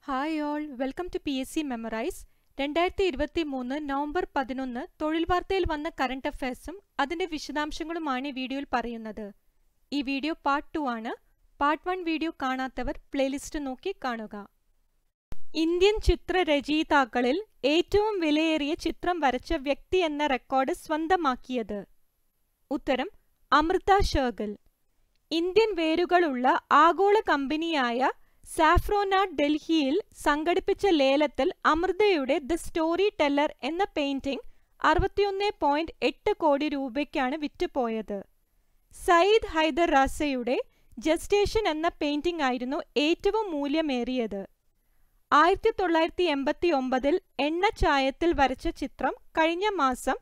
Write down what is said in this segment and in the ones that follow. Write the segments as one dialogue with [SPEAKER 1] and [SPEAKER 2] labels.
[SPEAKER 1] Hi all, welcome to PSC Memorize. 2023 November 11 തൊഴിൽ വാർത്തയിൽ വന്ന കറന്റ് അഫയേഴ്സും അതിന്റെ വിശദാംശങ്ങളുമാണ് ഈ വീഡിയോയിൽ പറയുന്നത്. ഈ വീഡിയോ പാർട്ട് 2 ആണ്. പാർട്ട് 1 വീഡിയോ കാണാത്തവർ പ്ലേലിസ്റ്റ് നോക്കി കാണുക. ഇന്ത്യൻ ചിത്രരചയിതാക്കളിൽ ഏറ്റവും വിലയേറിയ ചിത്രം വരച്ച വ്യക്തി എന്ന റെക്കോർഡ് സ്വന്തമാക്കിയത്? ഉത്തരം അമൃത ഷേർഗിൽ. ഇന്ത്യൻ വേരുകളുള്ള ആഗോള കമ്പനിയായ സാഫ്രോനാട്ട് ഡൽഹിയിൽ സംഘടിപ്പിച്ച ലേലത്തിൽ അമൃതയുടെ ദ സ്റ്റോറി ടെല്ലർ എന്ന പെയിന്റിംഗ് 61.8 കോടി രൂപയ്ക്കാണ് വിറ്റുപോയത്. സയ്യിദ് ഹൈദർ റാസയുടെ ജസ്റ്റേഷൻ എന്ന പെയിന്റിംഗ് ആയിരുന്നു ഏറ്റവും മൂല്യമേറിയത്. 1989 എണ്ണച്ചായത്തിൽ വരച്ച ചിത്രം കഴിഞ്ഞ മാസം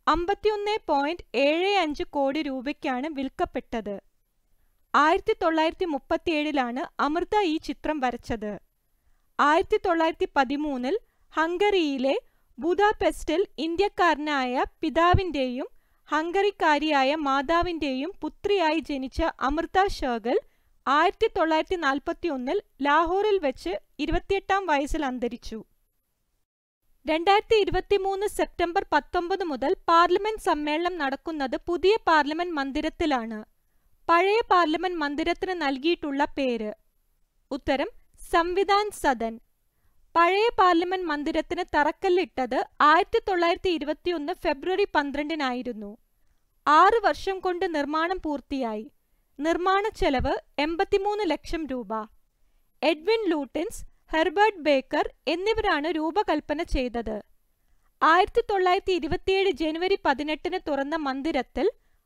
[SPEAKER 1] 51.75 കോടി രൂപയ്ക്കാണ് വിൽക്കപ്പെട്ടത്. 1937 അമൃത ഈ ചിത്രം വരച്ചത്. 1913 ഹംഗറിയിലെ ബുദാപെസ്റ്റിൽ ഇന്ത്യക്കാരനായ പിതാവിന്റെയും ഹംഗറിക്കാരിയായ മാതാവിന്റെയും പുത്രിയായി ജനിച്ച അമൃത ഷേർഗിൽ 1941 ലാഹോറിൽ വെച്ച് 28ാം വയസ്സിൽ അന്തരിച്ചു. 2023 സെപ്റ്റംബർ 19 മുതൽ പാർലമെന്റ് സമ്മേളനം നടക്കുന്നത് പുതിയ പാർലമെന്റ് മന്ദിരത്തിലാണ്. പഴയ പാർലമെന്റ് മന്ദിരത്തിന് നൽകിയിട്ടുള്ള പേര്? ഉത്തരം സംവിധാൻ സദൻ. പഴയ പാർലമെന്റ് മന്ദിരത്തിന് തറക്കല്ലിട്ടത് 1921 ഫെബ്രുവരി 12 6 വർഷം കൊണ്ട് നിർമ്മാണം പൂർത്തിയായി. നിർമ്മാണ ചെലവ് 83 ലക്ഷം രൂപ. എഡ്വിൻ ലൂട്ടിൻസ്, ഹെർബർട്ട് ബേക്കർ എന്നിവരാണ് രൂപകൽപ്പന ചെയ്തത്. 1927 ജനുവരി 18 തുറന്ന മന്ദിരത്തിൽ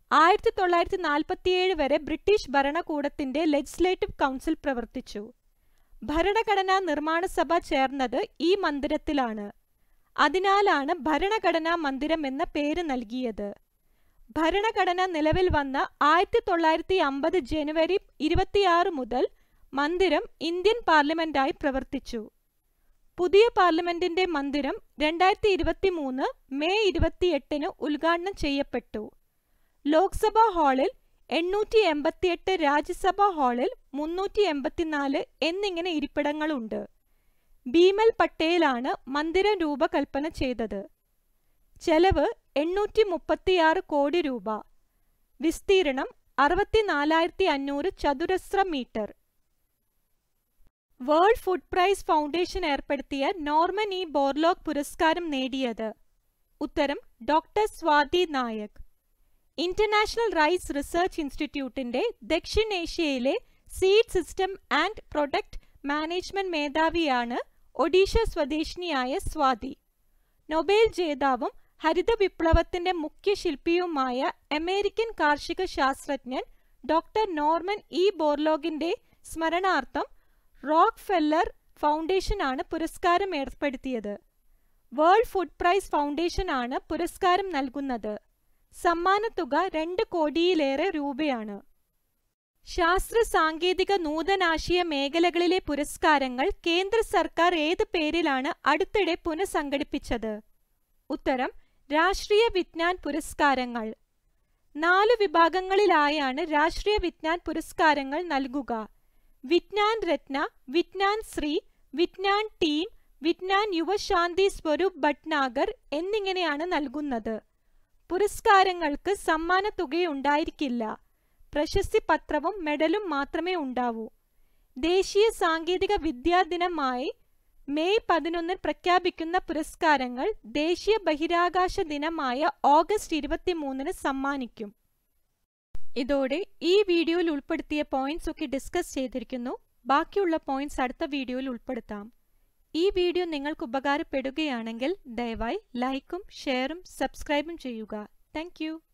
[SPEAKER 1] 1947 വരെ ബ്രിട്ടീഷ് ഭരണകൂടത്തിന്റെ ലെജിസ്ലേറ്റീവ് കൗൺസിൽ പ്രവർത്തിച്ചു. ഭരണഘടനാ നിർമ്മാണ സഭ ചേർന്നത് ഈ മന്ദിരത്തിലാണ്. അതിനാലാണ് ഭരണഘടനാ മന്ദിരം എന്ന പേര് നൽകിയത്. ഭരണഘടന നിലവിൽ വന്ന 1950 ജനുവരി 26 മുതൽ മന്ദിരം ഇന്ത്യൻ പാർലമെന്റായി പ്രവർത്തിച്ചു. പുതിയ പാർലമെന്റിന്റെ മന്ദിരം 2023 മെയ് 28 ഉദ്ഘാടനം ചെയ്യപ്പെട്ടു. ലോക്സഭാ ഹാളിൽ 888, രാജ്യസഭാ ഹാളിൽ 384 എന്നിങ്ങനെ ഇരിപ്പിടങ്ങളുണ്ട്. ബീമൽ പട്ടേലാണ് മന്ദിരം രൂപകൽപ്പന ചെയ്തത്. ചെലവ് 836 കോടി രൂപ. വിസ്തീർണം 64,500 ചതുരശ്ര metre. World food prize foundation ഏർപ്പെടുത്തിയ നോർമൻ ഇ ബോർലോഗ് പുരസ്കാരം നേടിയത്? ഉത്തരം doctor Swati Nayak. International rice research ഇൻസ്റ്റിറ്റ്യൂട്ടിന്റെ ദക്ഷിണേഷ്യയിലെ seed system and product management മേധാവിയാണ് ഒഡീഷ സ്വദേശിനിയായ സ്വാതി. നൊബേൽ ജേതാവും ഹരിത വിപ്ലവത്തിന്റെ മുഖ്യ ശില്പിയുമായ അമേരിക്കൻ കാർഷിക ശാസ്ത്രജ്ഞൻ ഡോക്ടർ നോർമൻ ഇ ബോർലോഗിന്റെ സ്മരണാർത്ഥം റോക്ക് ഫെല്ലർ ഫൗണ്ടേഷനാണ് പുരസ്കാരം ഏർപ്പെടുത്തിയത്. വേൾഡ് ഫുഡ് പ്രൈസ് ഫൗണ്ടേഷനാണ് പുരസ്കാരം നൽകുന്നത്. സമ്മാനത്തുക 2 കോടിയിലേറെ രൂപയാണ്. ശാസ്ത്ര സാങ്കേതിക നൂതനാശയ മേഖലകളിലെ പുരസ്കാരങ്ങൾ കേന്ദ്ര സർക്കാർ ഏത് പേരിലാണ് അടുത്തിടെ പുനഃസംഘടിപ്പിച്ചത്? ഉത്തരം രാഷ്ട്രീയ വിജ്ഞാൻ പുരസ്കാരങ്ങൾ. 4 വിഭാഗങ്ങളിലായാണ് രാഷ്ട്രീയ വിജ്ഞാൻ പുരസ്കാരങ്ങൾ നൽകുക. വിജ്ഞാൻ രത്ന, വിജ്ഞാൻ ശ്രീ, വിജ്ഞാൻ ടീം, വിജ്ഞാൻ യുവശാന്തി സ്വരൂപ് ഭട്നാഗർ എന്നിങ്ങനെയാണ് നൽകുന്നത്. പുരസ്കാരങ്ങൾക്ക് സമ്മാനത്തുകയുണ്ടായിരിക്കില്ല. പ്രശസ്തി പത്രവും മെഡലും മാത്രമേ ഉണ്ടാവൂ. ദേശീയ സാങ്കേതിക വിദ്യാ ദിനമായി മെയ് 11 പ്രഖ്യാപിക്കുന്ന പുരസ്കാരങ്ങൾ ദേശീയ ബഹിരാകാശ ദിനമായ ഓഗസ്റ്റ് 23 സമ്മാനിക്കും. ഇതോടെ ഈ വീഡിയോയിൽ ഉൾപ്പെടുത്തിയ പോയിന്റ്സ് ഒക്കെ ഡിസ്കസ് ചെയ്തിരിക്കുന്നു. ബാക്കിയുള്ള പോയിന്റ്സ് അടുത്ത വീഡിയോയിൽ ഉൾപ്പെടുത്താം. ഈ വീഡിയോ നിങ്ങൾക്ക് ഉപകാരപ്പെടുകയാണെങ്കിൽ ദയവായി ലൈക്കും ഷെയറും സബ്സ്ക്രൈബും ചെയ്യുക. Thank U.